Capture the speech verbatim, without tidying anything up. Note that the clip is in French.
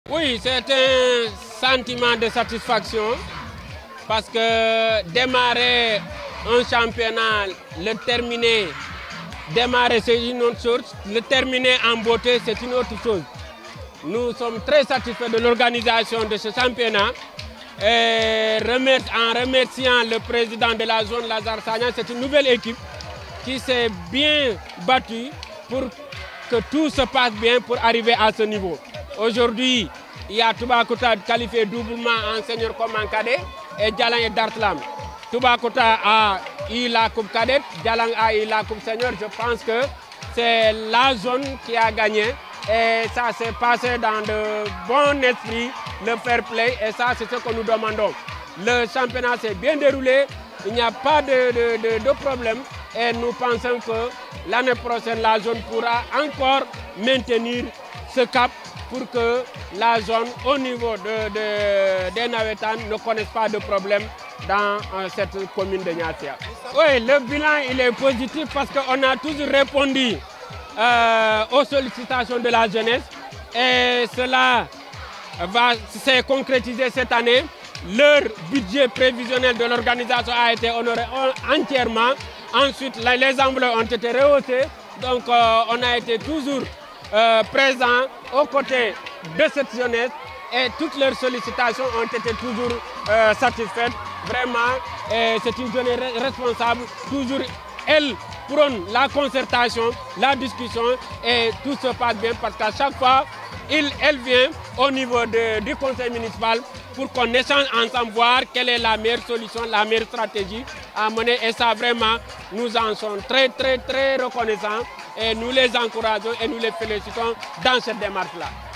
Oui, c'est un sentiment de satisfaction parce que démarrer un championnat, le terminer, démarrer c'est une autre chose, le terminer en beauté c'est une autre chose. Nous sommes très satisfaits de l'organisation de ce championnat et en remerciant le président de la zone Lazare Sagna, c'est une nouvelle équipe qui s'est bien battue pour que tout se passe bien pour arriver à ce niveau. Aujourd'hui, il y a Toubacouta qualifié doublement en senior comme en cadet et Djalang et Dartlam. Toubacouta a eu la coupe cadette, Djalang a eu la coupe senior. Je pense que c'est la zone qui a gagné et ça s'est passé dans de bons esprits, le fair play, et ça c'est ce que nous demandons. Le championnat s'est bien déroulé, il n'y a pas de, de, de, de problème et nous pensons que l'année prochaine la zone pourra encore maintenir ce cap pour que la zone au niveau de, de, des Navétanes ne connaisse pas de problème dans euh, cette commune de Niassia. Oui, le bilan il est positif parce qu'on a toujours répondu euh, aux sollicitations de la jeunesse et cela va s'est concrétisé cette année. Leur budget prévisionnel de l'organisation a été honoré entièrement. Ensuite, les enveloppes ont été rehaussées, donc euh, on a été toujours Euh, présents aux côtés de cette jeunesse et toutes leurs sollicitations ont été toujours euh, satisfaites. Vraiment, c'est une jeunesse responsable. Toujours, elle prône la concertation, la discussion et tout se passe bien parce qu'à chaque fois, il, elle vient au niveau de, du conseil municipal pour qu'on échange ensemble, voir quelle est la meilleure solution, la meilleure stratégie à mener. Et ça, vraiment, nous en sommes très, très, très reconnaissants et nous les encourageons et nous les félicitons dans cette démarche-là.